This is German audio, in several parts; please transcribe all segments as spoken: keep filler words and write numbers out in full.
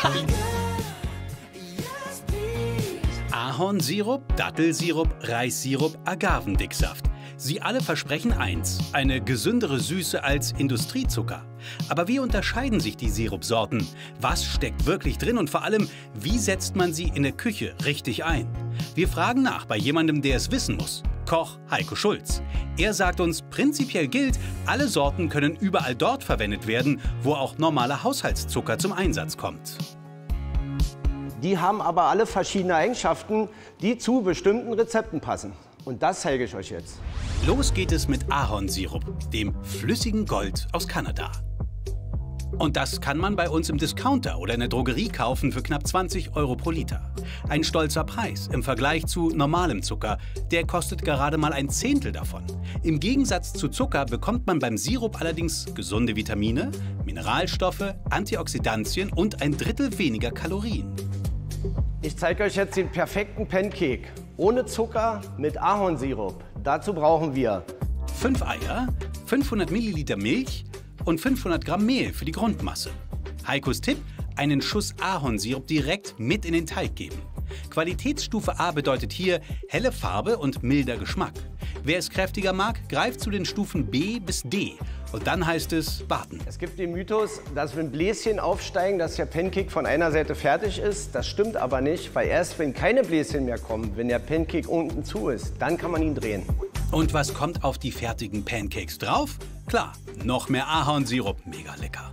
Ahornsirup, Dattelsirup, Reissirup, Agavendicksaft. Sie alle versprechen eins, eine gesündere Süße als Industriezucker. Aber wie unterscheiden sich die Sirupsorten? Was steckt wirklich drin und vor allem, wie setzt man sie in der Küche richtig ein? Wir fragen nach bei jemandem, der es wissen muss. Koch Heiko Schulz. Er sagt uns, prinzipiell gilt, alle Sorten können überall dort verwendet werden, wo auch normaler Haushaltszucker zum Einsatz kommt. Die haben aber alle verschiedene Eigenschaften, die zu bestimmten Rezepten passen. Und das zeige ich euch jetzt. Los geht es mit Ahornsirup, dem flüssigen Gold aus Kanada. Und das kann man bei uns im Discounter oder in der Drogerie kaufen für knapp zwanzig Euro pro Liter. Ein stolzer Preis im Vergleich zu normalem Zucker. Der kostet gerade mal ein Zehntel davon. Im Gegensatz zu Zucker bekommt man beim Sirup allerdings gesunde Vitamine, Mineralstoffe, Antioxidantien und ein Drittel weniger Kalorien. Ich zeige euch jetzt den perfekten Pancake. Ohne Zucker mit Ahornsirup. Dazu brauchen wir fünf Eier, fünfhundert Milliliter Milch und fünfhundert Gramm Mehl für die Grundmasse. Heikos Tipp: einen Schuss Ahornsirup direkt mit in den Teig geben. Qualitätsstufe A bedeutet hier helle Farbe und milder Geschmack. Wer es kräftiger mag, greift zu den Stufen B bis D. Und dann heißt es warten. Es gibt den Mythos, dass wenn Bläschen aufsteigen, dass der Pancake von einer Seite fertig ist. Das stimmt aber nicht, weil erst wenn keine Bläschen mehr kommen, wenn der Pancake unten zu ist, dann kann man ihn drehen. Und was kommt auf die fertigen Pancakes drauf? Klar, noch mehr Ahornsirup, mega lecker.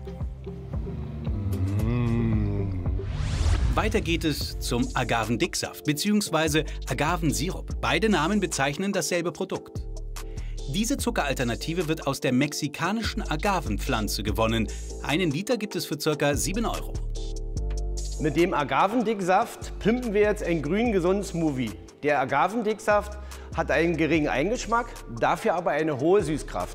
Weiter geht es zum Agavendicksaft bzw. Agavensirup. Beide Namen bezeichnen dasselbe Produkt. Diese Zuckeralternative wird aus der mexikanischen Agavenpflanze gewonnen. Einen Liter gibt es für ca. sieben Euro. Mit dem Agavendicksaft pimpen wir jetzt einen grünen, gesunden Smoothie. Der Agavendicksaft hat einen geringen Eingeschmack, dafür aber eine hohe Süßkraft.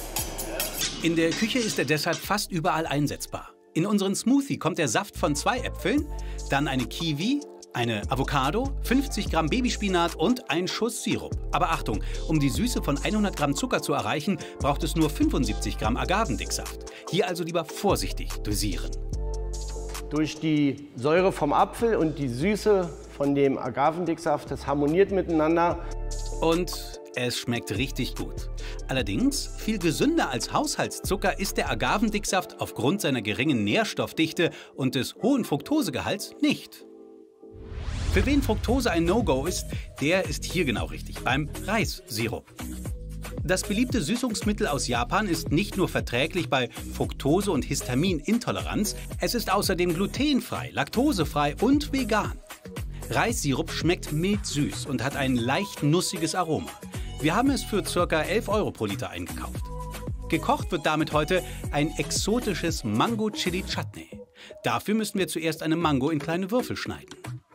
In der Küche ist er deshalb fast überall einsetzbar. In unseren Smoothie kommt der Saft von zwei Äpfeln, dann eine Kiwi, eine Avocado, fünfzig Gramm Babyspinat und ein Schuss Sirup. Aber Achtung, um die Süße von hundert Gramm Zucker zu erreichen, braucht es nur fünfundsiebzig Gramm Agavendicksaft. Hier also lieber vorsichtig dosieren. Durch die Säure vom Apfel und die Süße von dem Agavendicksaft, das harmoniert miteinander. Und es schmeckt richtig gut. Allerdings, viel gesünder als Haushaltszucker ist der Agavendicksaft aufgrund seiner geringen Nährstoffdichte und des hohen Fructosegehalts nicht. Für wen Fructose ein No-Go ist, der ist hier genau richtig, beim Reissirup. Das beliebte Süßungsmittel aus Japan ist nicht nur verträglich bei Fructose- und Histaminintoleranz, es ist außerdem glutenfrei, laktosefrei und vegan. Reissirup schmeckt mild süß und hat ein leicht nussiges Aroma. Wir haben es für ca. elf Euro pro Liter eingekauft. Gekocht wird damit heute ein exotisches Mango-Chili-Chutney. Dafür müssen wir zuerst eine Mango in kleine Würfel schneiden.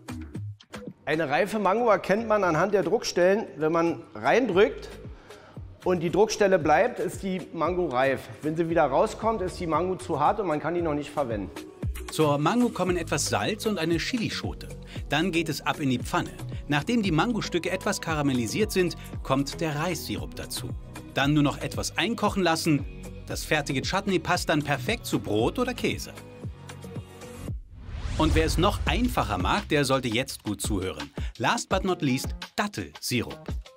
Eine reife Mango erkennt man anhand der Druckstellen. Wenn man reindrückt und die Druckstelle bleibt, ist die Mango reif. Wenn sie wieder rauskommt, ist die Mango zu hart und man kann die noch nicht verwenden. Zur Mango kommen etwas Salz und eine Chilischote. Dann geht es ab in die Pfanne. Nachdem die Mangostücke etwas karamellisiert sind, kommt der Reissirup dazu. Dann nur noch etwas einkochen lassen. Das fertige Chutney passt dann perfekt zu Brot oder Käse. Und wer es noch einfacher mag, der sollte jetzt gut zuhören. Last but not least, Dattelsirup.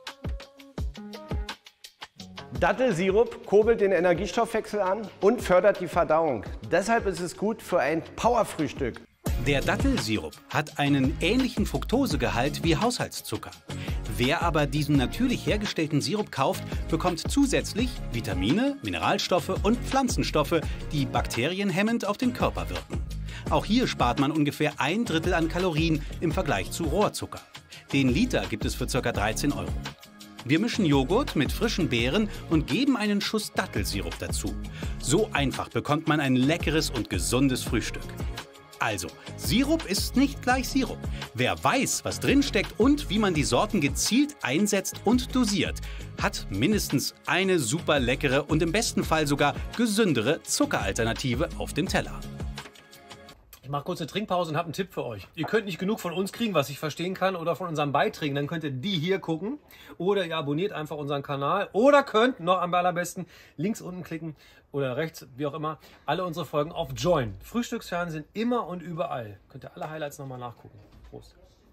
Dattelsirup kurbelt den Energiestoffwechsel an und fördert die Verdauung. Deshalb ist es gut für ein Powerfrühstück. Der Dattelsirup hat einen ähnlichen Fructosegehalt wie Haushaltszucker. Wer aber diesen natürlich hergestellten Sirup kauft, bekommt zusätzlich Vitamine, Mineralstoffe und Pflanzenstoffe, die bakterienhemmend auf den Körper wirken. Auch hier spart man ungefähr ein Drittel an Kalorien im Vergleich zu Rohrzucker. Den Liter gibt es für ca. dreizehn Euro. Wir mischen Joghurt mit frischen Beeren und geben einen Schuss Dattelsirup dazu. So einfach bekommt man ein leckeres und gesundes Frühstück. Also, Sirup ist nicht gleich Sirup. Wer weiß, was drinsteckt und wie man die Sorten gezielt einsetzt und dosiert, hat mindestens eine super leckere und im besten Fall sogar gesündere Zuckeralternative auf dem Teller. Ich mache kurz eine Trinkpause und habe einen Tipp für euch. Ihr könnt nicht genug von uns kriegen, was ich verstehen kann, oder von unseren Beiträgen. Dann könnt ihr die hier gucken. Oder ihr abonniert einfach unseren Kanal. Oder könnt noch am allerbesten links unten klicken oder rechts, wie auch immer, alle unsere Folgen auf Join. Frühstücksfernsehen immer und überall. Könnt ihr alle Highlights nochmal nachgucken. Prost.